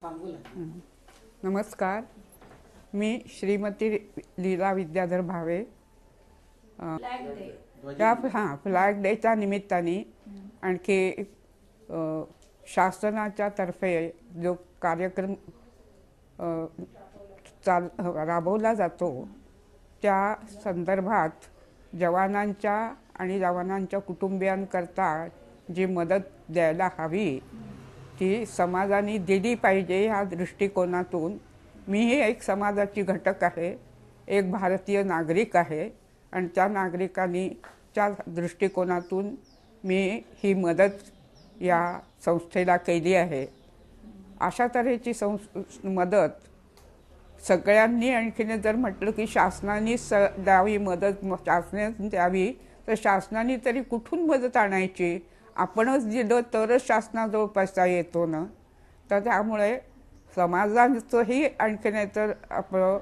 नमस्कार, मी श्रीमती लीला विद्याधर भावे। फ्लॅग डेच्या निमित्ताने आणखी शासनाच्या तर्फे जो कार्यक्रम राबवला जातो त्या संदर्भात जवानांच्या आणि जवानांच्या कुटुंबियांकरता जी मदत द्यायला हवी ती समाजाने दिली पाहिजे ह्या दृष्टिकोनातून मीही एक समाजाची घटक आहे, एक भारतीय नागरिक आहे आणि त्या नागरिकांच्या दृष्टिकोनातून मी ही मदत या संस्थेला केली आहे। अशा तऱ्हेची मदत सगळ्यांनी आणखीन जर म्हटलं की शासनाने द्यावी मदत, शासनाने द्यावी तर शासनाने तरी कुठून मदत आणायची? आपणच दिलं तरच शासनाजवळ पैसा येतो ना। तर त्यामुळे समाजाचंही आणखीन तर आपलं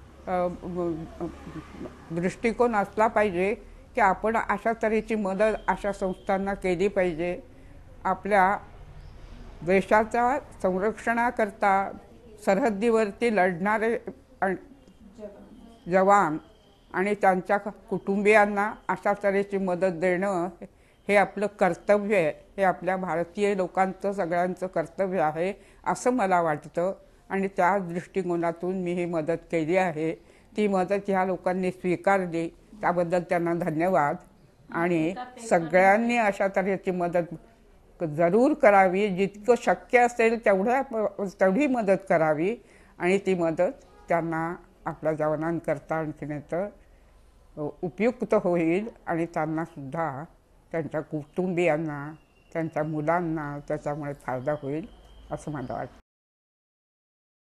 दृष्टिकोन असला पाहिजे की आपण अशा तऱ्हेची मदत अशा संस्थांना केली पाहिजे। आपल्या देशाच्या संरक्षणाकरता सरहद्दीवरती लढणारे जवान आणि त्यांच्या कुटुंबियांना अशा तऱ्हेची मदत देणं हे आपलं कर्तव्य आहे। हे आपल्या भारतीय लोकांचं सगळ्यांचं कर्तव्य आहे असं मला वाटतं आणि त्या दृष्टिकोनातून मी ही मदत केली आहे। ती मदत ह्या लोकांनी स्वीकारली त्याबद्दल त्यांना धन्यवाद। आणि सगळ्यांनी अशा तऱ्हेची मदत जरूर करावी, जितकं शक्य असेल तेवढी मदत करावी आणि ती मदत त्यांना आपल्या जवानांकरता आणखीन तर उपयुक्त होईल आणि त्यांना सुद्धा त्यांच्या कुटुंबियांना त्यांच्या मुलांना त्याच्यामुळे फायदा होईल असं मला वाटतं।